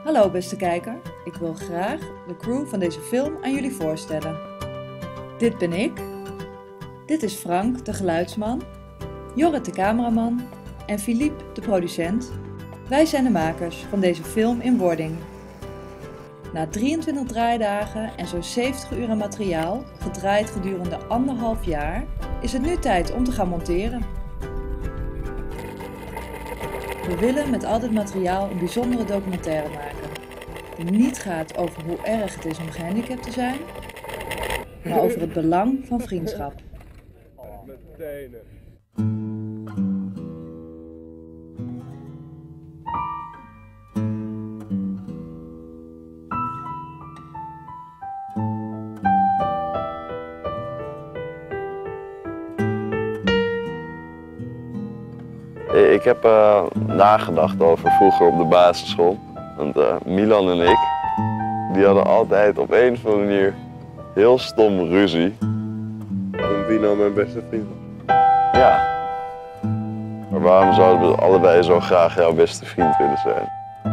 Hallo beste kijker, ik wil graag de crew van deze film aan jullie voorstellen. Dit ben ik, dit is Frank, de geluidsman, Jorrit, de cameraman en Philippe, de producent. Wij zijn de makers van deze film in wording. Na 23 draaidagen en zo'n 70 uur aan materiaal, gedraaid gedurende 1,5 jaar, is het nu tijd om te gaan monteren. We willen met al dit materiaal een bijzondere documentaire maken, die niet gaat over hoe erg het is om gehandicapt te zijn, maar over het belang van vriendschap. Ik heb nagedacht over vroeger op de basisschool. Want Milan en ik, die hadden altijd op een of andere manier heel stom ruzie. Om wie nou mijn beste vriend? Ja. Maar waarom zouden we allebei zo graag jouw beste vriend willen zijn?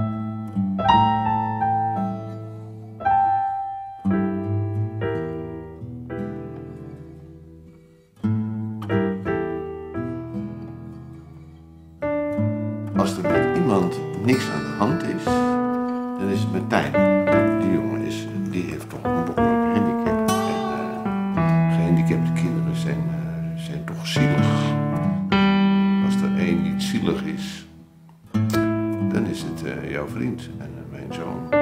Als er met iemand niks aan de hand is, dan is het met Tijn. Die jongen die heeft toch een behoorlijke handicap. En gehandicapte kinderen zijn toch zielig. Als er één iets zielig is, dan is het jouw vriend en mijn zoon.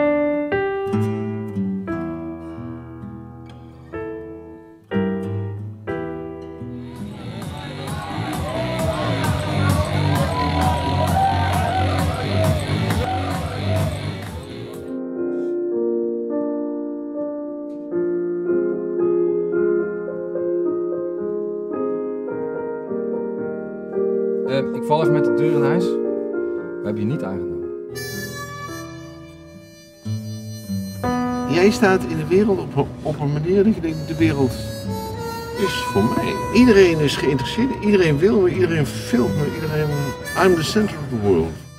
Ik val even met de deur in huis. We hebben je niet aangenomen. Jij staat in de wereld op een manier dat je denkt, de wereld is voor mij. Iedereen is geïnteresseerd, iedereen wil me, iedereen filmt me, iedereen... I'm the center of the world.